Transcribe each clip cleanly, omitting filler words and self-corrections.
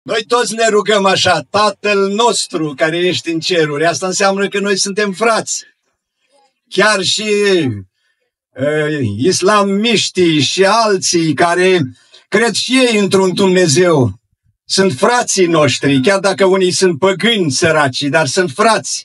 Noi toți ne rugăm așa, Tatăl nostru care ești în ceruri. Asta înseamnă că noi suntem frați. Chiar și islamiștii și alții care cred și ei într-un Dumnezeu sunt frații noștri, chiar dacă unii sunt păgâni săraci, dar sunt frați.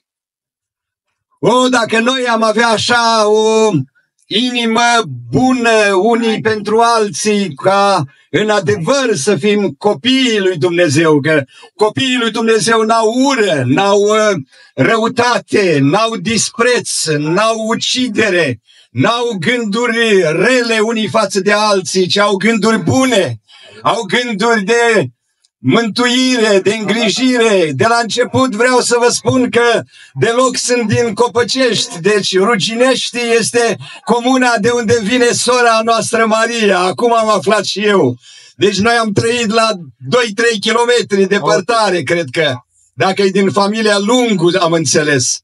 Dacă noi am avea așa o inimă bună unii pentru alții, ca în adevăr să fim copiii lui Dumnezeu, că copiii lui Dumnezeu n-au ură, n-au răutate, n-au dispreț, n-au ucidere, n-au gânduri rele unii față de alții, ci au gânduri bune, au gânduri de mântuire, de îngrijire. De la început vreau să vă spun că deloc sunt din Copăcești, deci Ruginești este comuna de unde vine sora noastră Maria. Acum am aflat și eu. Deci noi am trăit la 2-3 kilometri departare, cred că. Dacă e din familia Lungu, am înțeles.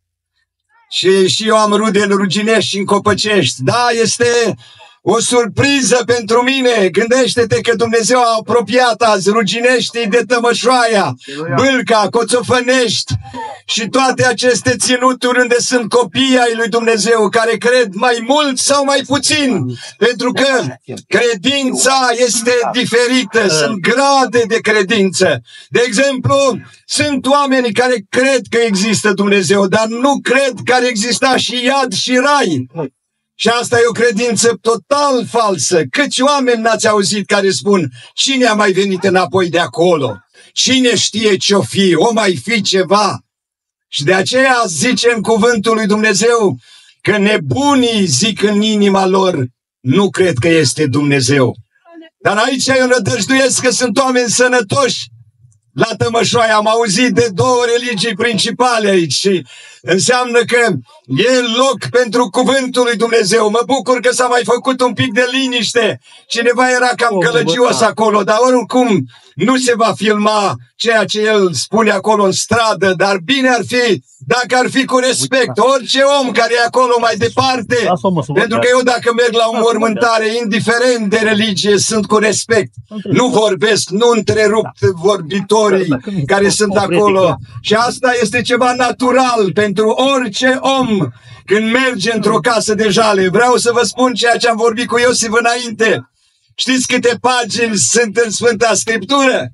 Și eu am rude în Ruginești și în Copăcești. Da, este o surpriză pentru mine. Gândește-te că Dumnezeu a apropiat azi Rugineștii de Tămășoaia, Bâlca, Coțofănești și toate aceste ținuturi unde sunt copii ai lui Dumnezeu care cred mai mult sau mai puțin. Pentru că credința este diferită, sunt grade de credință. De exemplu, sunt oameni care cred că există Dumnezeu, dar nu cred că ar exista și iad și rai. Și asta e o credință total falsă. Câți oameni n-ați auzit care spun: cine a mai venit înapoi de acolo? Cine știe ce-o fi? O mai fi ceva? Și de aceea zice în cuvântul lui Dumnezeu că nebunii zic în inima lor: nu cred că este Dumnezeu. Dar aici eu nădăjduiesc că sunt oameni sănătoși. La Tămășoaia am auzit de 2 religii principale aici și înseamnă că e loc pentru cuvântul lui Dumnezeu. Mă bucur că s-a mai făcut un pic de liniște. Cineva era cam gălăgios acolo, dar oricum nu se va filma ceea ce el spune acolo în stradă, dar bine ar fi dacă ar fi cu respect. Orice om care e acolo mai departe, pentru că eu dacă merg la o mormântare, indiferent de religie, sunt cu respect. Nu vorbesc, nu întrerup vorbitorii care sunt acolo. Și asta este ceva natural pentru orice om când merge într-o casă de jale. Vreau să vă spun ceea ce am vorbit cu Iosif înainte. Știți câte pagini sunt în Sfânta Scriptură?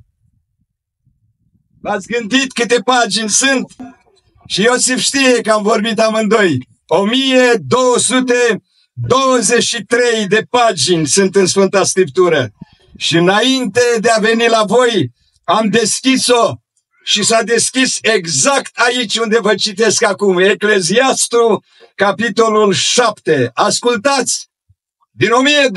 V-ați gândit câte pagini sunt? Și Iosif știe că am vorbit amândoi. 1223 de pagini sunt în Sfânta Scriptură. Și înainte de a veni la voi, am deschis-o și s-a deschis exact aici unde vă citesc acum. Ecleziastul, capitolul 7. Ascultați! Din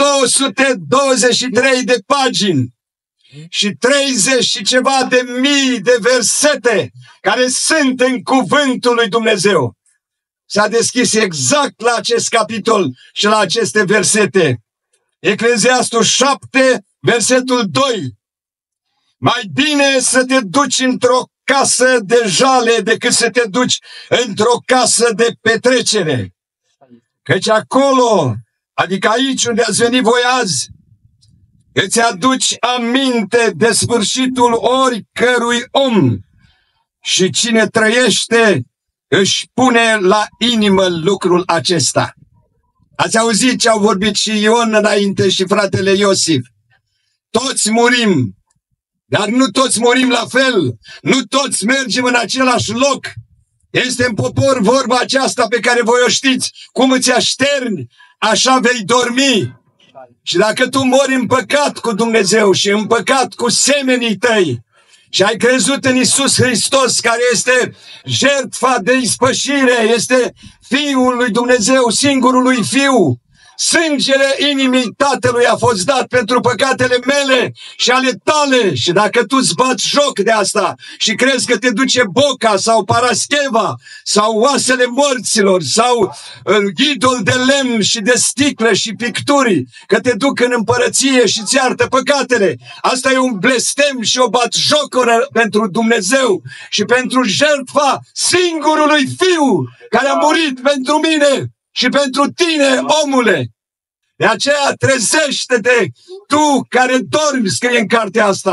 1223 de pagini și 30 și ceva de mii de versete care sunt în cuvântul lui Dumnezeu. S-a deschis exact la acest capitol și la aceste versete. Ecleziastul 7, versetul 2. Mai bine să te duci într-o casă de jale decât să te duci într-o casă de petrecere. Căci acolo, adică aici unde ați venit voi azi, îți aduci aminte de sfârșitul oricărui om și cine trăiește își pune la inimă lucrul acesta. Ați auzit ce au vorbit și Ion înainte și fratele Iosif. Toți murim, dar nu toți murim la fel, nu toți mergem în același loc. Este în popor vorba aceasta pe care voi o știți: cum îți așterni, așa vei dormi. Și dacă tu mori în păcat cu Dumnezeu și în păcat cu semenii tăi și ai crezut în Iisus Hristos, care este jertfa de ispășire, este Fiul lui Dumnezeu, singurul lui Fiu, sângele inimii Tatălui a fost dat pentru păcatele mele și ale tale. Și dacă tu îți bați joc de asta și crezi că te duce Boca sau Parascheva sau oasele morților sau idol de lemn și de sticlă și picturi, că te duc în împărăție și ți iartă păcatele, asta e un blestem și o batjocură pentru Dumnezeu și pentru jertfa singurului Fiu care a murit pentru mine și pentru tine, omule. De aceea trezește-te, tu care dormi, scrie în cartea asta.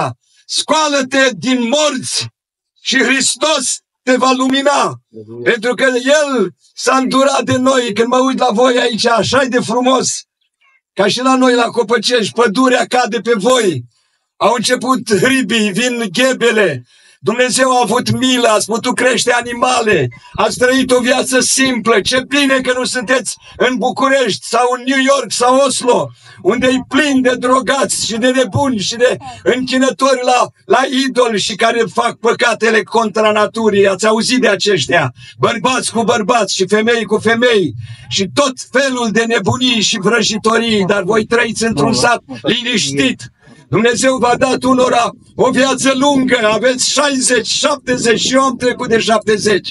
Scoală-te din morți și Hristos te va lumina. Pentru că El s-a îndurat de noi. Când mă uit la voi aici, așa de frumos, ca și la noi la Copăcești, pădurea cade pe voi. Au început hribii, vin ghebele. Dumnezeu a avut milă, ați putut crește animale, ați trăit o viață simplă. Ce bine că nu sunteți în București sau în New York sau Oslo, unde e plin de drogați și de nebuni și de închinători la idoli și care fac păcatele contra naturii. Ați auzit de aceștia, bărbați cu bărbați și femei cu femei și tot felul de nebunii și vrăjitorii, dar voi trăiți într-un sat liniștit. Dumnezeu v-a dat unora o viață lungă, aveți 60, 70 și eu am trecut de 70.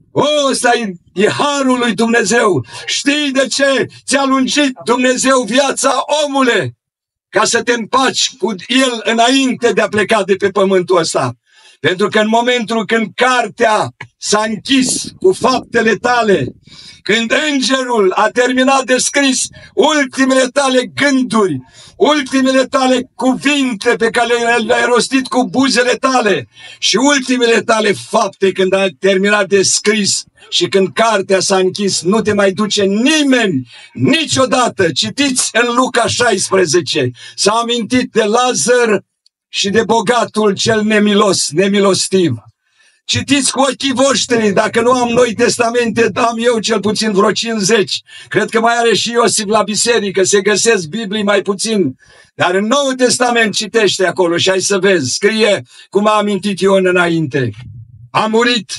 Ăsta e harul lui Dumnezeu. Știi de ce ți-a lungit Dumnezeu viața, omule? Ca să te împaci cu El înainte de a pleca de pe pământul ăsta. Pentru că în momentul când cartea s-a închis cu faptele tale, când îngerul a terminat de scris ultimele tale gânduri, ultimele tale cuvinte pe care le-ai rostit cu buzele tale și ultimele tale fapte, când a terminat de scris și când cartea s-a închis, nu te mai duce nimeni niciodată. Citiți în Luca 16, s-a amintit de Lazar și de bogatul cel nemilostiv. Citiți cu ochii voștri, dacă nu am Noi Testamente, am eu cel puțin vreo 50. Cred că mai are și Iosif la biserică, se găsesc Biblii mai puțin. Dar în Noul Testament citește acolo și hai să vezi, scrie cum a amintit Ion înainte. A murit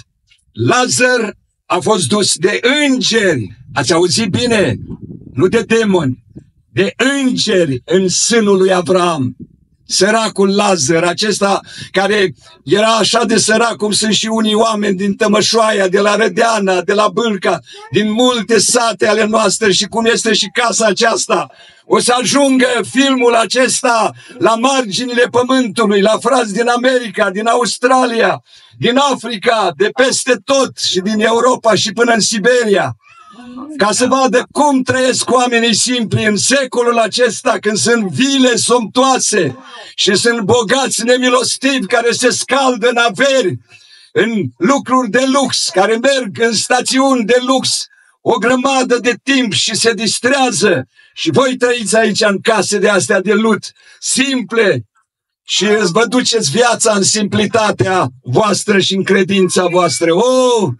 Lazar, a fost dus de îngeri, ați auzit bine? Nu de demoni, de îngeri în sânul lui Avram. Săracul Lazar, acesta care era așa de sărac cum sunt și unii oameni din Tămășoaia, de la Rădeana, de la Bâlca, din multe sate ale noastre și cum este și casa aceasta. O să ajungă filmul acesta la marginile pământului, la frați din America, din Australia, din Africa, de peste tot și din Europa și până în Siberia. Ca să vadă cum trăiesc oamenii simpli în secolul acesta, când sunt vile somptoase și sunt bogați nemilostivi care se scaldă în averi, în lucruri de lux, care merg în stațiuni de lux o grămadă de timp și se distrează. Și voi trăiți aici în case de astea de lut, simple, și îți vă duceți viața în simplitatea voastră și în credința voastră. Oh!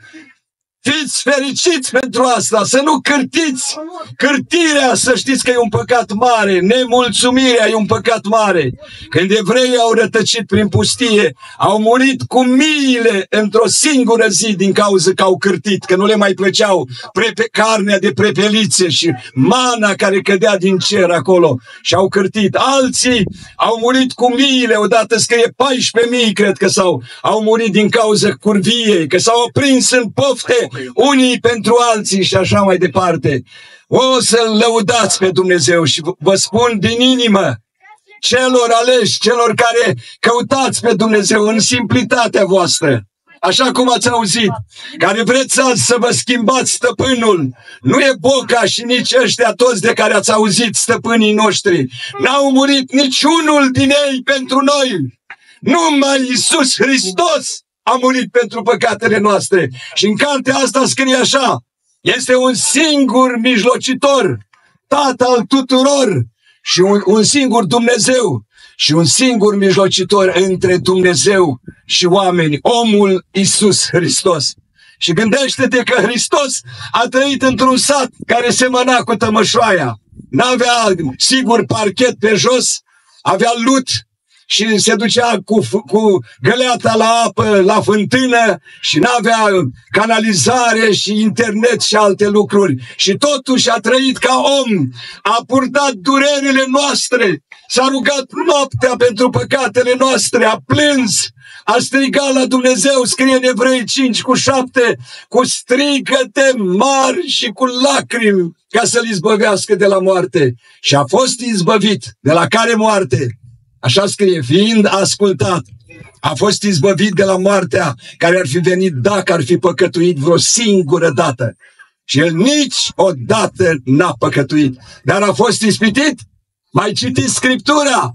Fiți fericiți pentru asta, să nu cârtiți. Cârtirea, să știți că e un păcat mare, nemulțumirea e un păcat mare. Când evreii au rătăcit prin pustie, au murit cu miile într-o singură zi din cauza că au cârtit, că nu le mai plăceau carnea de prepelițe și mana care cădea din cer acolo și au cârtit. Alții au murit cu miile, odată scrie 14.000, cred că au murit din cauza curviei, că s-au aprins în pofte unii pentru alții și așa mai departe. O să-L lăudați pe Dumnezeu și vă spun din inimă, celor aleși, celor care căutați pe Dumnezeu în simplitatea voastră, așa cum ați auzit, care vreți azi să vă schimbați stăpânul, nu e Boca și nici ăștia toți de care ați auzit stăpânii noștri. N-au murit niciunul din ei pentru noi. Numai Iisus Hristos a murit pentru păcatele noastre. Și în cartea asta scrie așa: este un singur mijlocitor, Tatăl tuturor, și un singur Dumnezeu și un singur mijlocitor între Dumnezeu și oameni, omul Iisus Hristos. Și gândește-te că Hristos a trăit într-un sat care semăna cu Tămășoaia. N-avea, sigur, parchet pe jos, avea lut și se ducea cu găleata la apă, la fântână și n-avea canalizare și internet și alte lucruri. Și totuși a trăit ca om, a purtat durerile noastre, s-a rugat noaptea pentru păcatele noastre, a plâns, a strigat la Dumnezeu, scrie în Evrei 5:7, cu strigăte mari și cu lacrimi, ca să-l izbăvească de la moarte. Și a fost izbăvit. De la care moarte? Așa scrie, fiind ascultat, a fost izbăvit de la moartea care ar fi venit dacă ar fi păcătuit vreo singură dată. Și el niciodată n-a păcătuit. Dar a fost ispitit? Mai citiți Scriptura?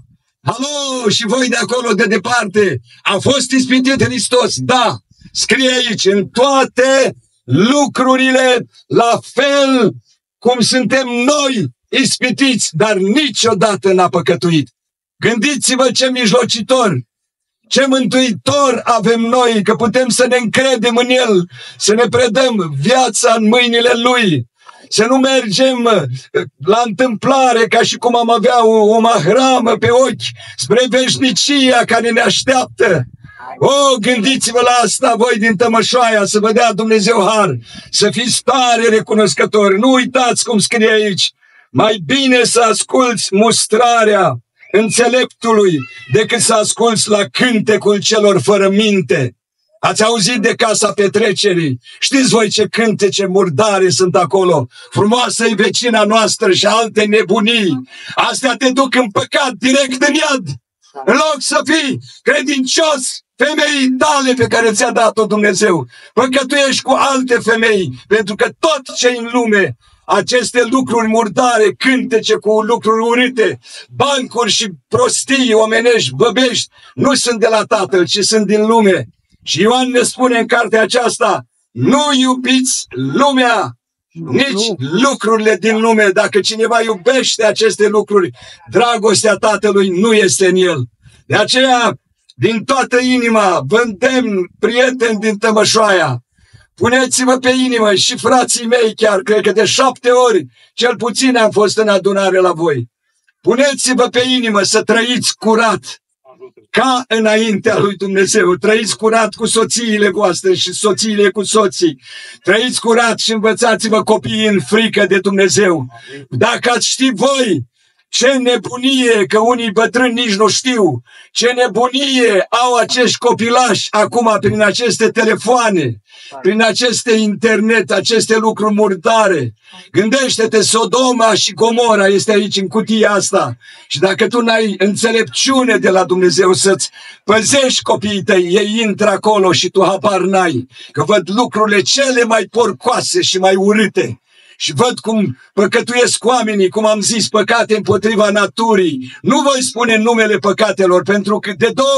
Alo, și voi de acolo, de departe, a fost ispitit Hristos? Da, scrie aici, în toate lucrurile, la fel cum suntem noi ispitiți, dar niciodată n-a păcătuit. Gândiți-vă ce mijlocitor, ce mântuitor avem noi, că putem să ne încredem în El, să ne predăm viața în mâinile Lui, să nu mergem la întâmplare ca și cum am avea o mahramă pe ochi spre veșnicia care ne așteaptă. Gândiți-vă la asta voi din Tămășoaia, să vă dea Dumnezeu har, să fiți tare recunoscători. Nu uitați cum scrie aici, mai bine să asculți mustrarea înțeleptului decât să asculți la cântecul celor fără minte. Ați auzit de Casa Petrecerii? Știți voi ce cântece murdare sunt acolo? Frumoasă-i vecina noastră și alte nebunii. Astea te duc în păcat, direct în iad. În loc să fii credincios femeii tale pe care ți-a dat-o Dumnezeu, păcătuiești cu alte femei, pentru că tot ce în lume, aceste lucruri murdare, cântece cu lucruri urâte, bancuri și prostii omenești, băbești, nu sunt de la Tatăl, ci sunt din lume. Și Ioan ne spune în cartea aceasta, nu iubiți lumea, nici lucrurile din lume. Dacă cineva iubește aceste lucruri, dragostea Tatălui nu este în el. De aceea, din toată inima, vă îndemn, prieteni din Tămășoaia, puneți-vă pe inimă și frații mei chiar, cred că de 7 ori, cel puțin am fost în adunare la voi. Puneți-vă pe inimă să trăiți curat, ca înaintea lui Dumnezeu. Trăiți curat cu soțiile voastre și soțiile cu soții. Trăiți curat și învățați-vă copiii în frică de Dumnezeu. Dacă ați ști voi ce nebunie, că unii bătrâni nici nu știu, ce nebunie au acești copilași acum prin aceste telefoane, prin aceste internet, aceste lucruri murdare. Gândește-te, Sodoma și Gomora este aici în cutia asta. Și dacă tu n-ai înțelepciune de la Dumnezeu să-ți păzești copiii tăi, ei intră acolo și tu habar n-ai, că văd lucrurile cele mai porcoase și mai urâte. Și văd cum păcătuiesc oamenii, cum am zis, păcate împotriva naturii. Nu voi spune numele păcatelor, pentru că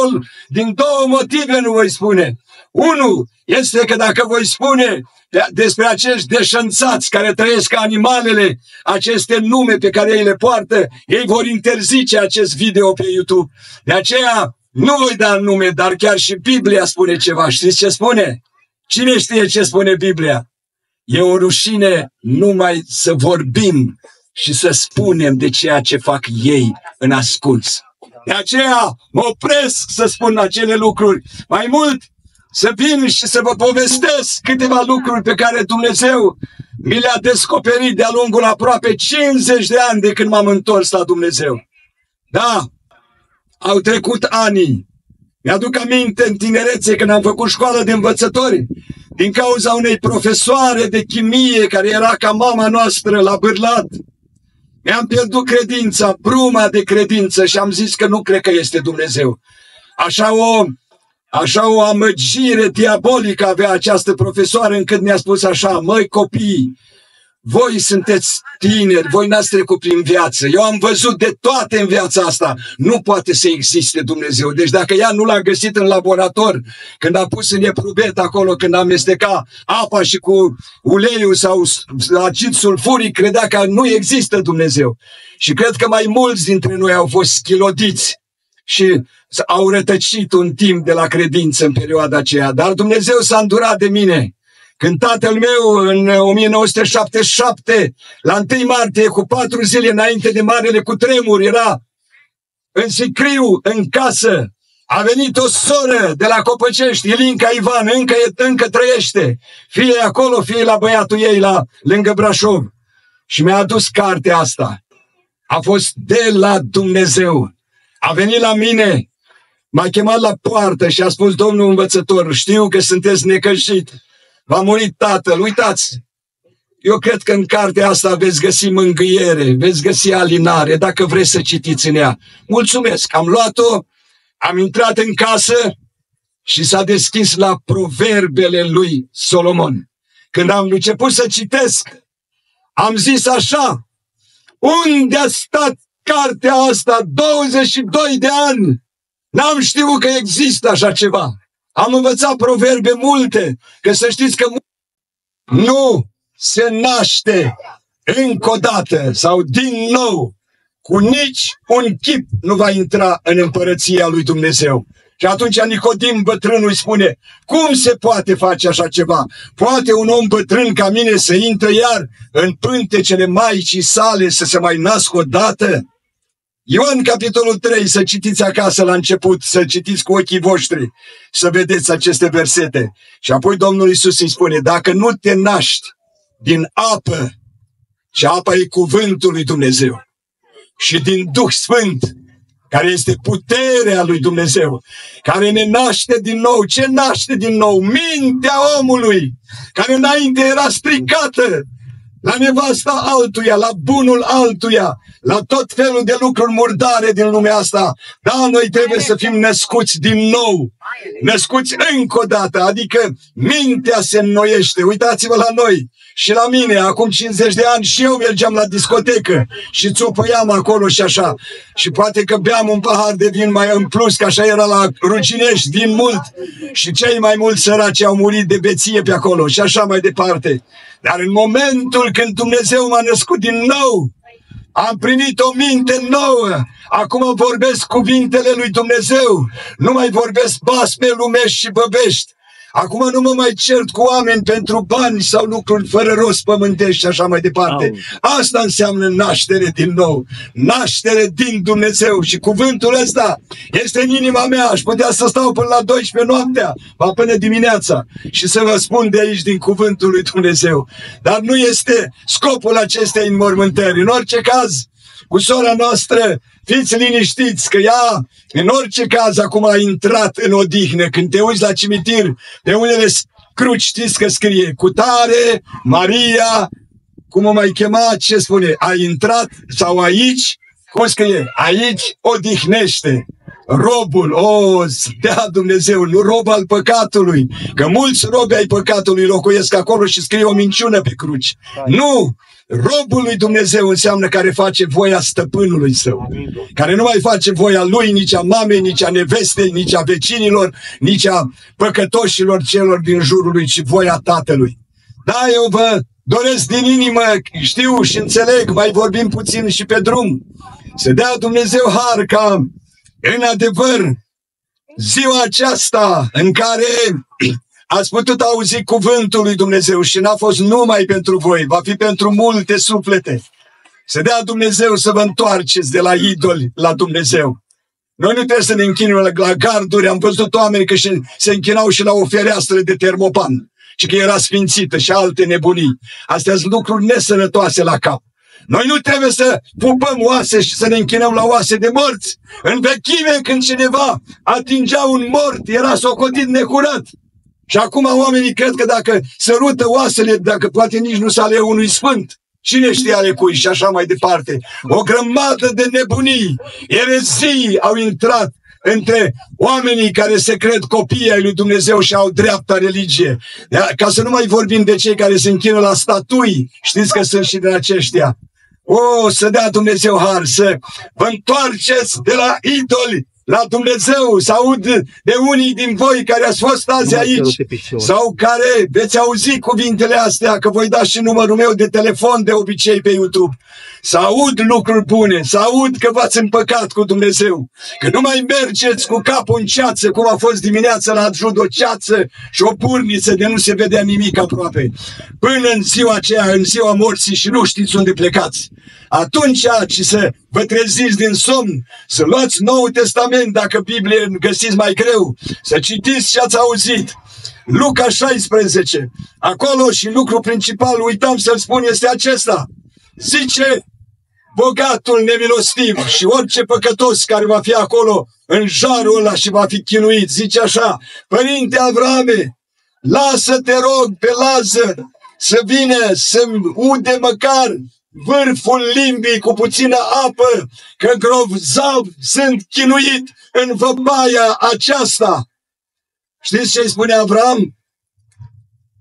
din două motive nu voi spune. Unul este că dacă voi spune despre acești deșanțați care trăiesc ca animalele, aceste nume pe care ei le poartă, ei vor interzice acest video pe YouTube. De aceea nu voi da nume, dar chiar și Biblia spune ceva. Știți ce spune? Cine știe ce spune Biblia? E o rușine numai să vorbim și să spunem de ceea ce fac ei în ascuns. De aceea mă opresc să spun acele lucruri. Mai mult, să vin și să vă povestesc câteva lucruri pe care Dumnezeu mi le-a descoperit de-a lungul aproape 50 de ani de când m-am întors la Dumnezeu. Da, au trecut ani. Mi-aduc aminte în tinerețe când am făcut școală de învățători, din cauza unei profesoare de chimie care era ca mama noastră la Bârlad. Mi-am pierdut credința, bruma de credință și am zis că nu cred că este Dumnezeu. Așa o amăgire diabolică avea această profesoară încât mi-a spus așa, măi copii, voi sunteți tineri, voi n-ați trecut prin viață. Eu am văzut de toate în viața asta. Nu poate să existe Dumnezeu. Deci dacă ea nu l-a găsit în laborator, când a pus în eprubet acolo, când amesteca apa și cu uleiul sau acid sulfuric, credea că nu există Dumnezeu. Și cred că mai mulți dintre noi au fost schilodiți și au rătăcit un timp de la credință în perioada aceea. Dar Dumnezeu s-a îndurat de mine. Când tatăl meu, în 1977, la 1 martie, cu 4 zile înainte de marele cutremur, era în sicriu, în casă, a venit o soră de la Copăcești, Ilinca Ivan, încă trăiește, fie acolo, fie la băiatul ei, lângă Brașov. Și mi-a adus cartea asta. A fost de la Dumnezeu. A venit la mine, m-a chemat la poartă și a spus, domnul învățător, știu că sunteți necăjit. V-a murit tatăl, uitați, eu cred că în cartea asta veți găsi mângâiere, veți găsi alinare, dacă vreți să citiți în ea. Mulțumesc, am luat-o, am intrat în casă și s-a deschis la proverbele lui Solomon. Când am început să citesc, am zis așa, unde a stat cartea asta 22 de ani. N-am știut că există așa ceva. Am învățat proverbe multe, că să știți că nu se naște încă o dată sau din nou, cu nici un chip nu va intra în împărăția lui Dumnezeu. Și atunci Nicodim bătrânul îi spune, cum se poate face așa ceva? Poate un om bătrân ca mine să intre iar în pântecele Maicii sale să se mai nască o dată? Ioan capitolul 3, să citiți acasă la început, să citiți cu ochii voștri, să vedeți aceste versete. Și apoi Domnul Iisus îi spune, dacă nu te naști din apă, și apa e cuvântul lui Dumnezeu, și din Duh Sfânt, care este puterea lui Dumnezeu, care ne naște din nou. Ce naște din nou? Mintea omului, care înainte era stricată la nevasta altuia, la bunul altuia, la tot felul de lucruri murdare din lumea asta. Da, noi trebuie să fim născuți din nou, născuți încă o dată, adică mintea se înnoiește. Uitați-vă la noi și la mine, acum 50 de ani și eu mergeam la discotecă și țupăiam acolo și așa. Și poate că beam un pahar de vin mai în plus, că așa era la Ruginești, vin mult. Și cei mai mulți săraci au murit de beție pe acolo și așa mai departe. Dar în momentul când Dumnezeu m-a născut din nou, am primit o minte nouă. Acum vorbesc cuvintele lui Dumnezeu. Nu mai vorbesc basme lumești și băbești. Acum nu mă mai cert cu oameni pentru bani sau lucruri fără rost pământești și așa mai departe. Asta înseamnă naștere din nou. Naștere din Dumnezeu. Și cuvântul ăsta este în inima mea. Aș putea să stau până la 12 noaptea, până dimineața, și să vă spun de aici din cuvântul lui Dumnezeu. Dar nu este scopul acestei înmormântări. În orice caz, cu sora noastră, fiți liniștiți că ea, în orice caz, acum a intrat în odihnă. Când te uiți la cimitir, pe unele cruci, știți că scrie cu tare, Maria, cum o mai chema, ce spune? A intrat, sau aici, cum scrie? Aici odihnește robul, dea Dumnezeu, nu rob al păcatului, că mulți robi ai păcatului locuiesc acolo și scrie o minciună pe cruci. Nu! Robul lui Dumnezeu înseamnă care face voia stăpânului său, care nu mai face voia lui, nici a mamei, nici a nevestei, nici a vecinilor, nici a păcătoșilor celor din jurul lui, ci voia Tatălui. Da, eu vă doresc din inimă, știu și înțeleg, mai vorbim puțin și pe drum, să dea Dumnezeu har ca, în adevăr, ziua aceasta în care ați putut auzi cuvântul lui Dumnezeu și n-a fost numai pentru voi, va fi pentru multe suflete. Să dea Dumnezeu să vă întoarceți de la idoli la Dumnezeu. Noi nu trebuie să ne închinăm la garduri, am văzut oameni că se închinau și la o fereastră de termopan, și că era sfințită și alte nebunii. Astea sunt lucruri nesănătoase la cap. Noi nu trebuie să pupăm oase și să ne închinăm la oase de morți. În vechime, când cineva atingea un mort, era socotit necurat. Și acum oamenii cred că dacă sărută oasele, dacă poate nici nu s-ale unui sfânt, cine știe ale cui și așa mai departe. O grămadă de nebunii, erezii au intrat între oamenii care se cred copii ai lui Dumnezeu și au dreapta religie. Ca să nu mai vorbim de cei care se închină la statui, știți că sunt și din aceștia. Să dea Dumnezeu har, să vă întoarceți de la idoli la Dumnezeu, să aud de unii din voi care ați fost azi aici sau care veți auzi cuvintele astea, că voi da și numărul meu de telefon de obicei pe YouTube, să aud lucruri bune, să aud că v-ați împăcat cu Dumnezeu, că nu mai mergeți cu capul în ceață, cum a fost dimineața la Adjud, o ceață și o purniță de nu se vedea nimic aproape, până în ziua aceea, în ziua morții, și nu știți unde plecați. Atunci, ci să vă treziți din somn, să luați Noul Testament, dacă Biblie găsiți mai greu, să citiți ce ați auzit. Luca 16, acolo, și lucru principal, uitam să-l spun, este acesta. Zice bogatul nemilostiv și orice păcătos care va fi acolo în jarul ăla și va fi chinuit, zice așa: Părinte Avrame, lasă, te rog, pe Lazar să vină să-mi ude măcar vârful limbii cu puțină apă, că grozav sunt chinuit în văpaia aceasta. Știți ce îi spune Avram?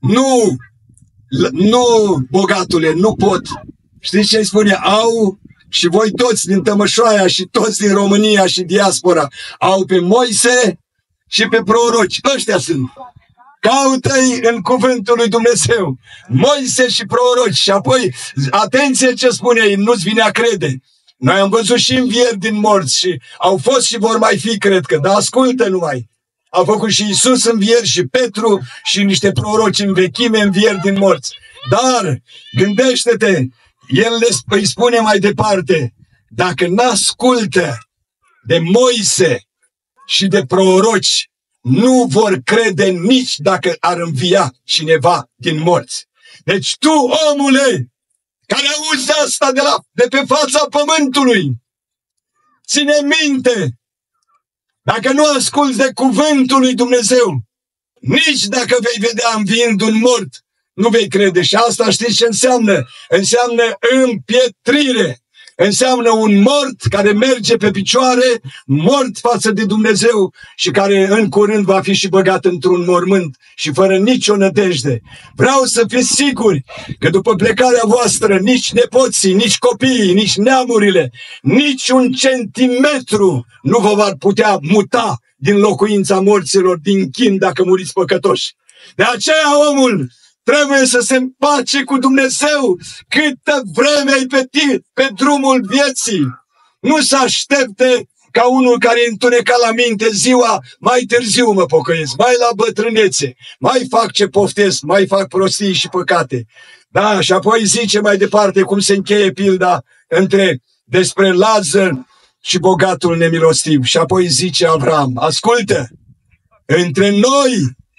Nu, bogatule, nu pot. Știți ce îi spune? Au și voi toți din Tămășoaia și toți din România și diaspora au pe Moise și pe proroci. Ăștia sunt. Caută-i în cuvântul lui Dumnezeu. Moise și proroci. Și apoi, atenție ce spune ei, nu-ți vine a crede. Noi am văzut și învieri din morți și au fost și vor mai fi, cred că, dar ascultă numai. A făcut și Iisus învieri și Petru și niște proroci în vechime învieri din morți. Dar, gândește-te, el îi spune mai departe, dacă n-ascultă de Moise și de proroci, nu vor crede nici dacă ar învia cineva din morți. Deci tu, omule, care auzi asta de pe fața pământului, ține minte, dacă nu asculți de cuvântul lui Dumnezeu, nici dacă vei vedea înviind un mort, nu vei crede. Și asta știți ce înseamnă? Înseamnă împietrire. Înseamnă un mort care merge pe picioare, mort față de Dumnezeu și care în curând va fi și băgat într-un mormânt și fără nicio nădejde. Vreau să fiți siguri că după plecarea voastră nici nepoții, nici copiii, nici neamurile, nici un centimetru nu vă va putea muta din locuința morților, din chin, dacă muriți păcătoși. De aceea omul trebuie să se împace cu Dumnezeu câtă vreme ai pe drumul vieții. Nu să aștepte ca unul care e întunecat la minte ziua, mai târziu mă pocăiesc, mai la bătrânețe, mai fac ce poftesc, mai fac prostii și păcate. Da, și apoi zice mai departe cum se încheie pilda despre Lazar și bogatul nemilostiv. Și apoi zice Avram, ascultă, între noi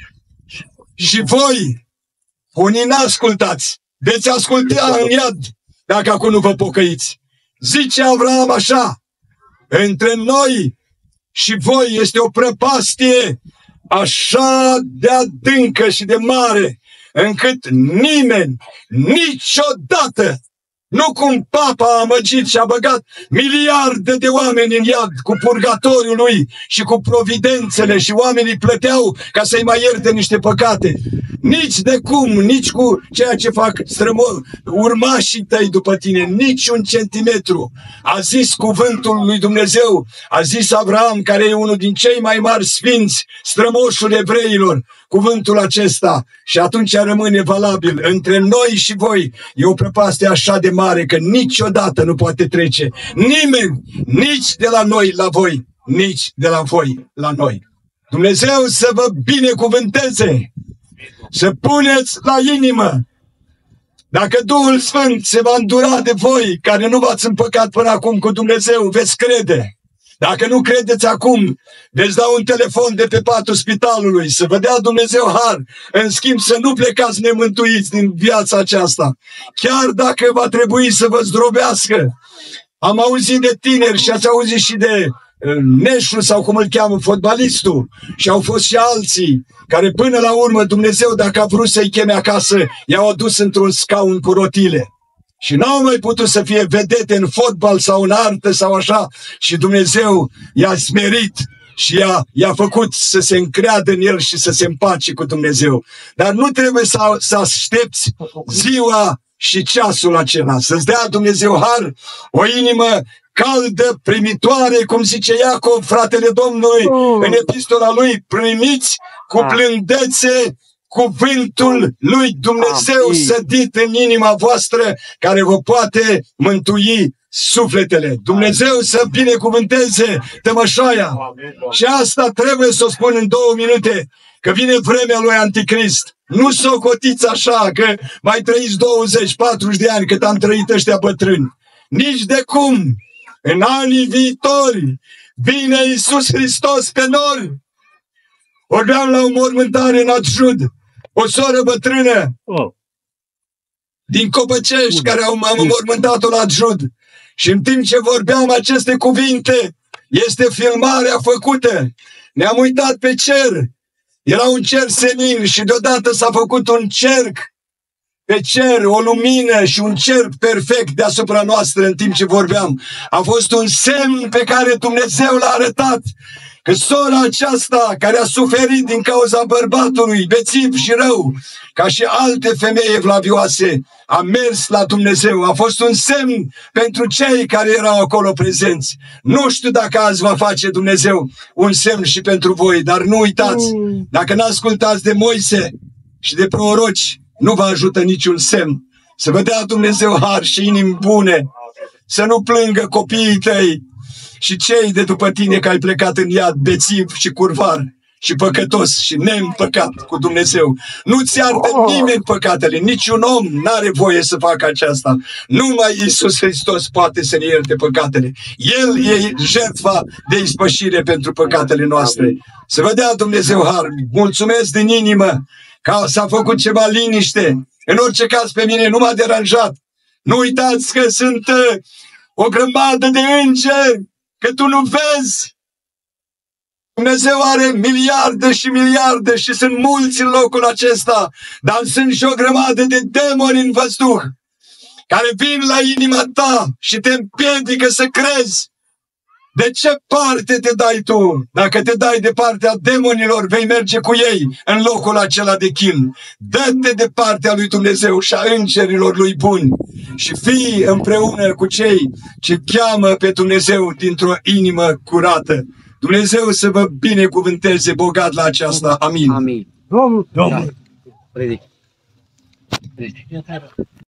și voi, unii n-ascultați, veți asculta în iad dacă acum nu vă pocăiți. Zice Avram așa, între noi și voi este o prăpastie așa de adâncă și de mare, încât nimeni niciodată, nu cum papa a amăgit și a băgat miliarde de oameni în iad cu purgatoriul lui și cu providențele și oamenii plăteau ca să-i mai ierte niște păcate. Nici de cum, nici cu ceea ce fac urmașii tăi după tine, nici un centimetru. A zis cuvântul lui Dumnezeu, a zis Avram, care e unul din cei mai mari sfinți, strămoșul evreilor, cuvântul acesta. Și atunci rămâne valabil. Între noi și voi e o prăpastie așa de mare că niciodată nu poate trece nimeni, nici de la noi la voi, nici de la voi la noi. Dumnezeu să vă binecuvânteze, să puneți la inimă. Dacă Duhul Sfânt se va îndura de voi, care nu v-ați împăcat până acum cu Dumnezeu, veți crede. Dacă nu credeți acum, veți da un telefon de pe patul spitalului, să vă dea Dumnezeu har. În schimb, să nu plecați nemântuiți din viața aceasta. Chiar dacă va trebui să vă zdrobească. Am auzit de tineri și ați auzit și de Neșu sau cum îl cheamă, fotbalistul. Și au fost și alții care până la urmă Dumnezeu, dacă a vrut să-i cheme acasă, i-au adus într-un scaun cu rotile. Și n-au mai putut să fie vedete în fotbal sau în artă sau așa. Și Dumnezeu i-a smerit și i-a făcut să se încreadă în el și să se împace cu Dumnezeu. Dar nu trebuie să aștepți ziua și ceasul acela. Să-ți dea Dumnezeu har, o inimă caldă, primitoare, cum zice Iacov, fratele Domnului, în epistola lui, primiți cu blândețe cuvântul lui Dumnezeu sădit în inima voastră, care vă poate mântui sufletele. Dumnezeu să binecuvânteze Tămășoaia. Și asta trebuie să o spun în 2 minute, că vine vremea lui Anticrist. Nu socotiți așa că mai trăiți 20-40 de ani cât am trăit ăștia bătrâni. Nici de cum. În anii viitori vine Iisus Hristos pe nori. Vorbeam la o mormântare în Adjud, o soră bătrână din Copăcești, care am mormântat-o la Adjud. Și în timp ce vorbeam aceste cuvinte, este filmarea făcută. Ne-am uitat pe cer. Era un cer senin și deodată s-a făcut un cerc pe cer, o lumină și un cerc perfect deasupra noastră în timp ce vorbeam. A fost un semn pe care Dumnezeu l-a arătat că sora aceasta care a suferit din cauza bărbatului bețiv și rău, ca și alte femei evlavioase, a mers la Dumnezeu. A fost un semn pentru cei care erau acolo prezenți. Nu știu dacă azi va face Dumnezeu un semn și pentru voi, dar nu uitați, dacă n-ascultați de Moise și de proroci, nu vă ajută niciun semn. Să vă dea Dumnezeu har și inimi bune, să nu plângă copiii tăi și cei de după tine că ai plecat în iad bețiv și curvar și păcătos și neîmpăcat cu Dumnezeu. Nu-ți iartă nimeni păcatele, niciun om n-are voie să facă aceasta. Numai Iisus Hristos poate să ne ierte păcatele. El e jertfa de ispășire pentru păcatele noastre. Să vă dea Dumnezeu har. Mulțumesc din inimă că s-a făcut ceva liniște. În orice caz pe mine nu m-a deranjat. Nu uitați că sunt o grămadă de îngeri, că tu nu vezi. Dumnezeu are miliarde și miliarde și sunt mulți în locul acesta, dar sunt și o grămadă de demoni în văzduh care vin la inima ta și te împiedică să crezi. De ce parte te dai tu? Dacă te dai de partea demonilor, vei merge cu ei în locul acela de chin. Dă-te de partea lui Dumnezeu și a îngerilor lui buni și fii împreună cu cei ce cheamă pe Dumnezeu dintr-o inimă curată. Dumnezeu să vă binecuvânteze bogat la aceasta. Amin. Amin. Domnul. Predic.